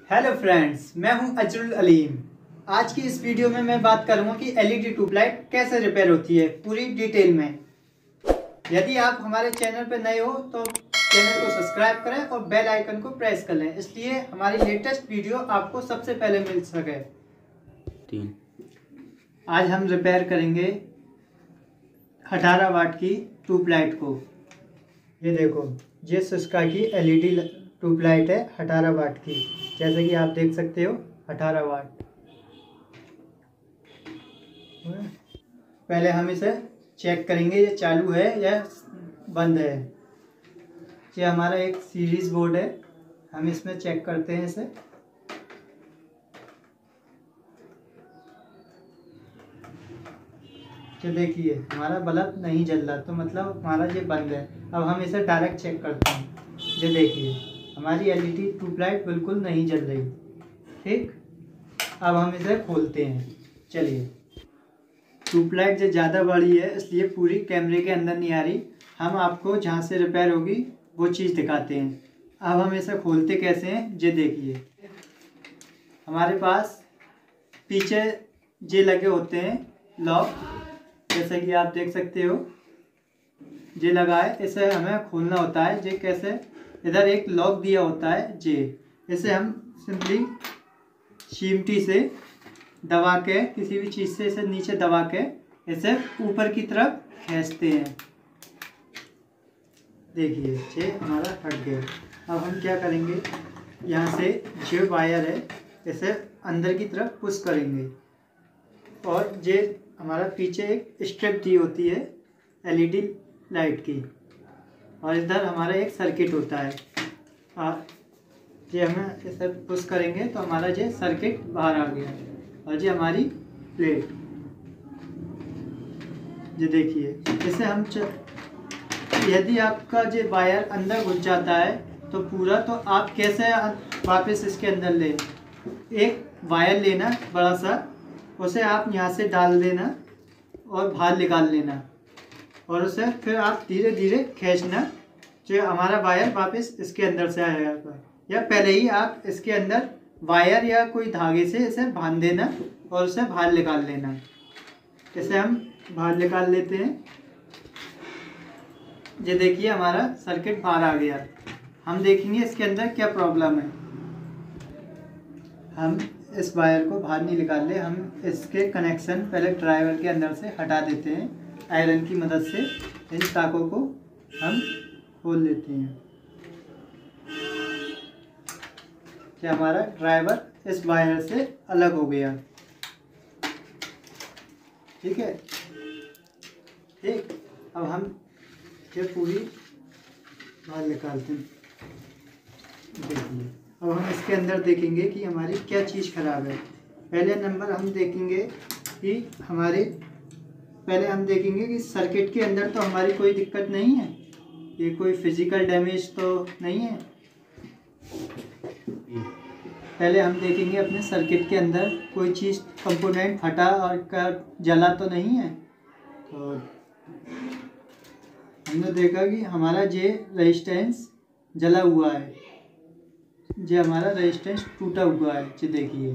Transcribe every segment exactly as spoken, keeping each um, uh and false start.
Hello friends, मैं हूं अजरुल अलीम। आज की इस वीडियो में मैं बात करूंगा कि एलईडी ट्यूबलाइट कैसे रिपेयर होती है पूरी डिटेल में। यदि आप हमारे चैनल पर नए हो तो चैनल को सब्सक्राइब करें और बेल आइकन को प्रेस कर लें, इसलिए हमारी लेटेस्ट वीडियो आपको सबसे पहले मिल सके। तीन आज हम रिपेयर करेंगे अठारह वाट की ट्यूबलाइट को। ये देखो, ये सिस्का की एलईडी ट्यूबलाइट है अठारह वाट की, जैसे कि आप देख सकते हो अठारह वाट। पहले हम इसे चेक करेंगे ये चालू है या बंद है। ये हमारा एक सीरीज बोर्ड है, हम इसमें चेक करते हैं इसे। तो देखिए हमारा बल्ब नहीं जल रहा, तो मतलब हमारा ये बंद है। अब हम इसे डायरेक्ट चेक करते हैं। ये देखिए हमारी एलईडी ट्यूबलाइट बिल्कुल नहीं जल रही। ठीक, अब हम इसे खोलते हैं। चलिए, ट्यूबलाइट जो ज़्यादा बड़ी है इसलिए पूरी कैमरे के अंदर नहीं आ रही। हम आपको जहाँ से रिपेयर होगी वो चीज़ दिखाते हैं। अब हम इसे खोलते कैसे हैं, ये देखिए। हमारे पास पीछे ये लगे होते हैं लॉक, जैसे कि आप देख सकते हो ये लगा है। इसे हमें खोलना होता है। ये कैसे, इधर एक लॉक दिया होता है जे, इसे हम सिंपली चिमटी से दबा के, किसी भी चीज़ से इसे नीचे दबा के इसे ऊपर की तरफ खींचते हैं। देखिए ये हमारा हट गया। अब हम क्या करेंगे, यहाँ से जो वायर है इसे अंदर की तरफ पुश करेंगे और ये हमारा पीछे एक स्ट्रिप दी होती है एलईडी लाइट की, और इधर हमारा एक सर्किट होता है। ये हमें इसे पुश करेंगे तो हमारा ये सर्किट बाहर आ गया, और ये हमारी प्लेट। ये देखिए, इसे हम च... यदि आपका ये वायर अंदर घुस जाता है तो पूरा, तो आप कैसे वापस इसके अंदर ले। एक वायर लेना बड़ा सा, उसे आप यहाँ से डाल देना और बाहर निकाल लेना, और उसे फिर आप धीरे धीरे खींचना, जो हमारा वायर वापस इसके अंदर से आ जाएगा। या पहले ही आप इसके अंदर वायर या कोई धागे से इसे बांध देना और उसे बाहर निकाल लेना। इसे हम बाहर निकाल लेते हैं। ये देखिए हमारा सर्किट बाहर आ गया। हम देखेंगे इसके अंदर क्या प्रॉब्लम है। हम इस वायर को बाहर नहीं निकाल ले, हम इसके कनेक्शन पहले ड्राइवर के अंदर से हटा देते हैं। आयरन की मदद से इन ताकों को हम खोल लेते हैं। कि हमारा ड्राइवर इस वायर से अलग हो गया। ठीक है, ठीक। अब हम ये पूरी बाहर निकालते हैं। देखिए, अब हम इसके अंदर देखेंगे कि हमारी क्या चीज़ खराब है। पहले नंबर हम देखेंगे कि हमारे पहले हम देखेंगे कि सर्किट के अंदर तो हमारी कोई दिक्कत नहीं है, ये कोई फिजिकल डैमेज तो नहीं है। पहले हम देखेंगे अपने सर्किट के अंदर कोई चीज़ कंपोनेंट फटा और का जला तो नहीं है। तो हमने देखा कि हमारा ये रेजिस्टेंस जला हुआ है, ये हमारा रेजिस्टेंस टूटा हुआ है। ये देखिए,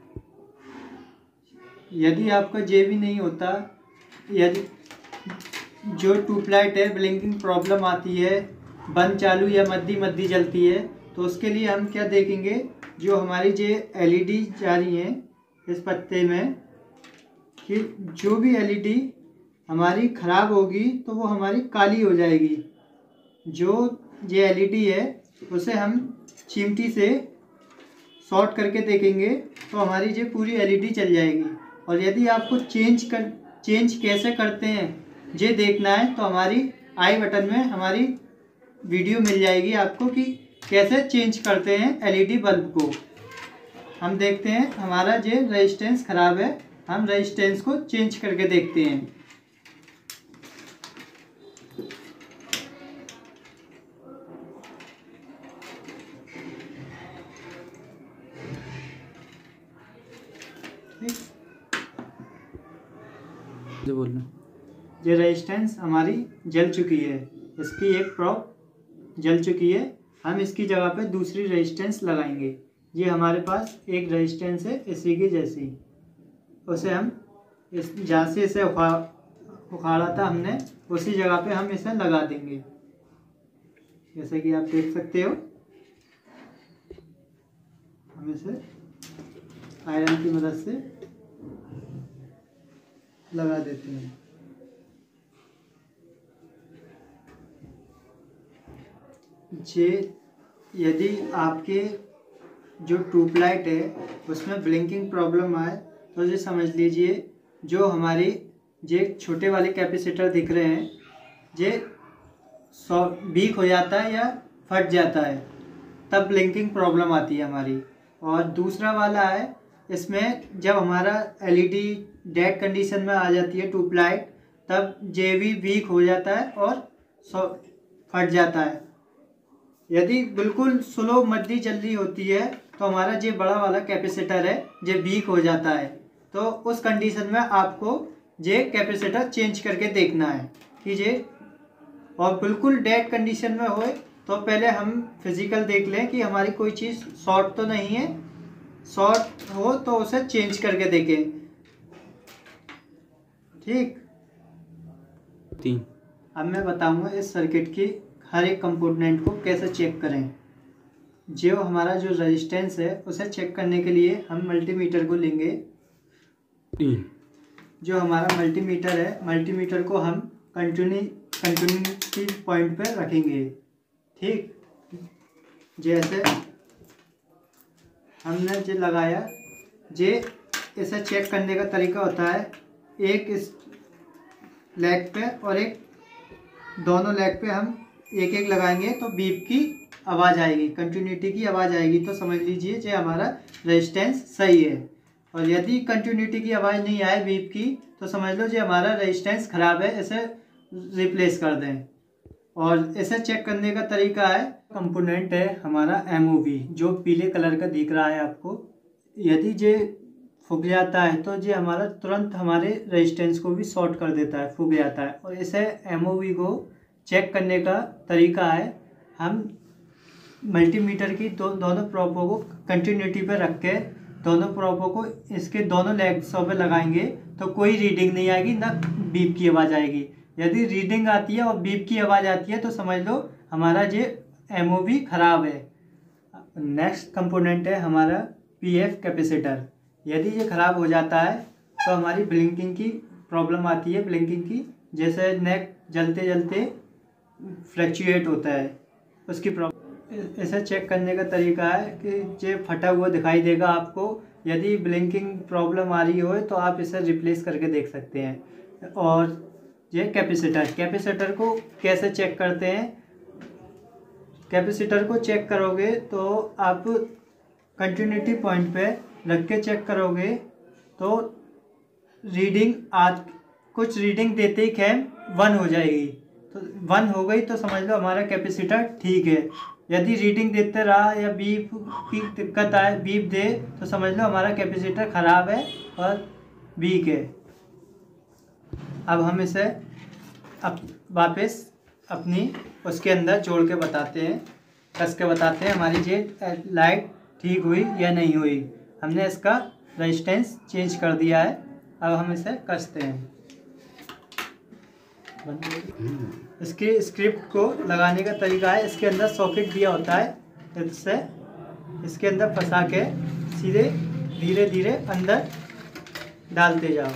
यदि आपका ये भी नहीं होता, यदि जो ट्यूबलाइट है ब्लिंकिंग प्रॉब्लम आती है, बंद चालू या मद्दी मद्दी जलती है, तो उसके लिए हम क्या देखेंगे, जो हमारी जो एलईडी जा रही है इस पत्ते में, कि जो भी एलईडी हमारी ख़राब होगी तो वो हमारी काली हो जाएगी। जो ये एलईडी है उसे हम चिमटी से शॉर्ट करके देखेंगे तो हमारी ये पूरी एलईडी चल जाएगी। और यदि आपको चेंज कर चेंज कैसे करते हैं ये देखना है तो हमारी आई बटन में हमारी वीडियो मिल जाएगी आपको कि कैसे चेंज करते हैं एलईडी बल्ब को। हम देखते हैं हमारा ये रेजिस्टेंस ख़राब है, हम रेजिस्टेंस को चेंज करके देखते हैं। जो बोलना, ये रेजिस्टेंस हमारी जल चुकी है, इसकी एक प्रॉप जल चुकी है। हम इसकी जगह पे दूसरी रेजिस्टेंस लगाएंगे। ये हमारे पास एक रेजिस्टेंस है इसी की जैसी, उसे हम इस जहाँ से इसे उखाड़ उखाड़ा था हमने उसी जगह पे हम इसे लगा देंगे। जैसे कि आप देख सकते हो, हम इसे आयरन की मदद से लगा देते हैं। जे यदि आपके जो ट्यूबलाइट है उसमें ब्लिंकिंग प्रॉब्लम आए तो ये समझ लीजिए जो हमारी ये छोटे वाले कैपेसिटर दिख रहे हैं ये सौ वीक हो जाता है या फट जाता है, तब ब्लिंकिंग प्रॉब्लम आती है हमारी। और दूसरा वाला है, इसमें जब हमारा एलईडी डेड कंडीशन में आ जाती है ट्यूबलाइट, तब जे भी वीक हो जाता है और सौ फट जाता है। यदि बिल्कुल स्लो मद्दी चल रही होती है तो हमारा जो बड़ा वाला कैपेसिटर है ये वीक हो जाता है, तो उस कंडीशन में आपको ये कैपेसिटर चेंज करके देखना है कि ये, और बिल्कुल डेड कंडीशन में होए तो पहले हम फिजिकल देख लें कि हमारी कोई चीज़ शॉर्ट तो नहीं है, शॉर्ट हो तो उसे चेंज करके देखें। ठीक, तीन अब मैं बताऊंगा इस सर्किट की हर एक कंपोनेंट को कैसे चेक करें। जो हमारा जो रेजिस्टेंस है उसे चेक करने के लिए हम मल्टीमीटर को लेंगे। तीन जो हमारा मल्टीमीटर है, मल्टीमीटर को हम कंटिन्यू कंटिन्यूटी पॉइंट पे रखेंगे। ठीक, जैसे हमने जो लगाया, जे इसे चेक करने का तरीका होता है, एक इस लेग पे और एक दोनों लेग पे हम एक एक लगाएंगे तो बीप की आवाज़ आएगी, कंटिन्यूटी की आवाज़ आएगी, तो समझ लीजिए जो हमारा रेजिस्टेंस सही है। और यदि कंटिन्यूटी की आवाज़ नहीं आए बीप की तो समझ लो जो हमारा रेजिस्टेंस ख़राब है, इसे रिप्लेस कर दें। और इसे चेक करने का तरीका है, कंपोनेंट है हमारा एमओवी जो पीले कलर का दिख रहा है आपको। यदि ये फूक जाता है तो ये हमारा तुरंत हमारे रेजिस्टेंस को भी शॉर्ट कर देता है, फूक जाता है। और इसे एमओवी को चेक करने का तरीका है, हम मल्टीमीटर की दो दोनों प्रोबों को कंटिन्यूटी पर रख के दोनों प्रोबों को इसके दोनों लेग्सों पे लगाएंगे तो कोई रीडिंग नहीं आएगी, ना बीप की आवाज़ आएगी। यदि रीडिंग आती है और बीप की आवाज़ आती है तो समझ लो हमारा ये एमओवी ख़राब है। नेक्स्ट कंपोनेंट है हमारा पीएफ कैपेसिटर। यदि ये ख़राब हो जाता है तो हमारी ब्लिंकिंग की प्रॉब्लम आती है, ब्लिंकिंग की, जैसे नेक जलते जलते फ्लैक्चुएट होता है, उसकी प्रॉब्लम। इसे चेक करने का तरीका है कि ये फटा हुआ दिखाई देगा आपको। यदि ब्लिंकिंग प्रॉब्लम आ रही हो तो आप इसे रिप्लेस करके देख सकते हैं। और ये कैपेसिटर कैपेसिटर को कैसे चेक करते हैं, कैपेसिटर को चेक करोगे तो आप कंटिन्यूटी पॉइंट पे रख के चेक करोगे तो रीडिंग आज कुछ रीडिंग देते ही कैम वन हो जाएगी, तो वन हो गई तो समझ लो हमारा कैपेसिटर ठीक है। यदि रीडिंग देते रहा या बीप की दिक्कत आए, बीप दे, तो समझ लो हमारा कैपेसिटर ख़राब है और वीक है। अब हम इसे अब वापस अपनी उसके अंदर जोड़ के बताते हैं, कस के बताते हैं हमारी ये लाइट ठीक हुई या नहीं हुई। हमने इसका रेजिस्टेंस चेंज कर दिया है, अब हम इसे कसते हैं। इसके स्क्रिप्ट को लगाने का तरीका है, इसके अंदर सॉकेट दिया होता है, इससे इसके अंदर फंसा के सीधे धीरे धीरे अंदर डालते जाओ।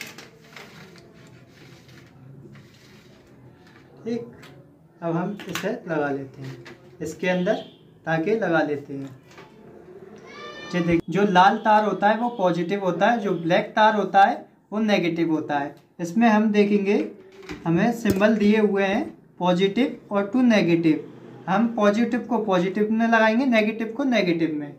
ठीक, अब हम इसे लगा लेते हैं इसके अंदर, ताकि लगा लेते हैं। जो देख जो लाल तार होता है वो पॉजिटिव होता है, जो ब्लैक तार होता है वो नेगेटिव होता है। इसमें हम देखेंगे हमें सिंबल दिए हुए हैं पॉजिटिव और टू नेगेटिव। हम पॉजिटिव को पॉजिटिव में लगाएंगे, नेगेटिव को नेगेटिव में।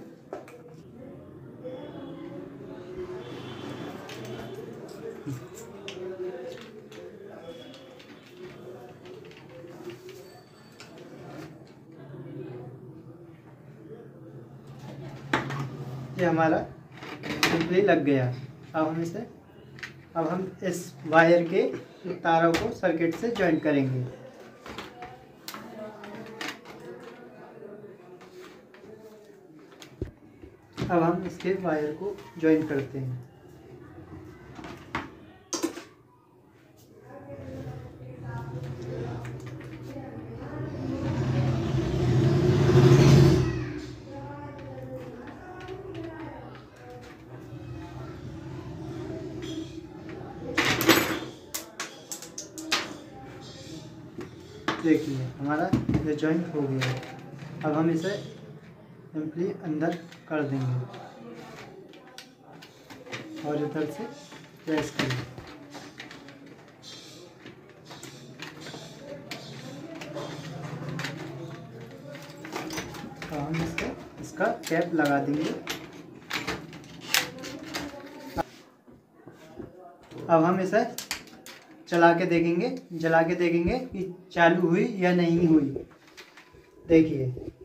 ये हमारा सिंपली लग गया। अब हम इसे अब हम इस वायर के तारों को सर्किट से ज्वाइन करेंगे। अब हम इसके वायर को ज्वाइन करते हैं। देखिए हमारा ये जॉइंट हो गया है। अब हम इसे सिंपली अंदर कर देंगे और इधर से प्रेस करेंगे। तो हम इसका इसका कैप लगा देंगे। अब हम इसे चला के देखेंगे जला के देखेंगे कि चालू हुई या नहीं हुई। देखिए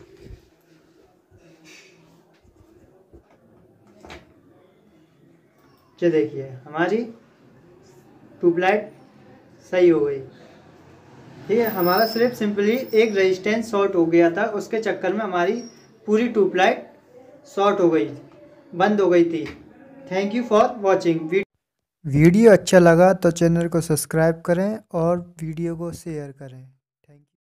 ये देखिए हमारी ट्यूबलाइट सही हो गई। ठीक है, हमारा सिर्फ सिंपली एक रेजिस्टेंस शॉर्ट हो गया था, उसके चक्कर में हमारी पूरी ट्यूबलाइट शॉर्ट हो गई, बंद हो गई थी। Thank you for watching. Video अच्छा लगा तो चैनल को सब्सक्राइब करें और वीडियो को शेयर करें।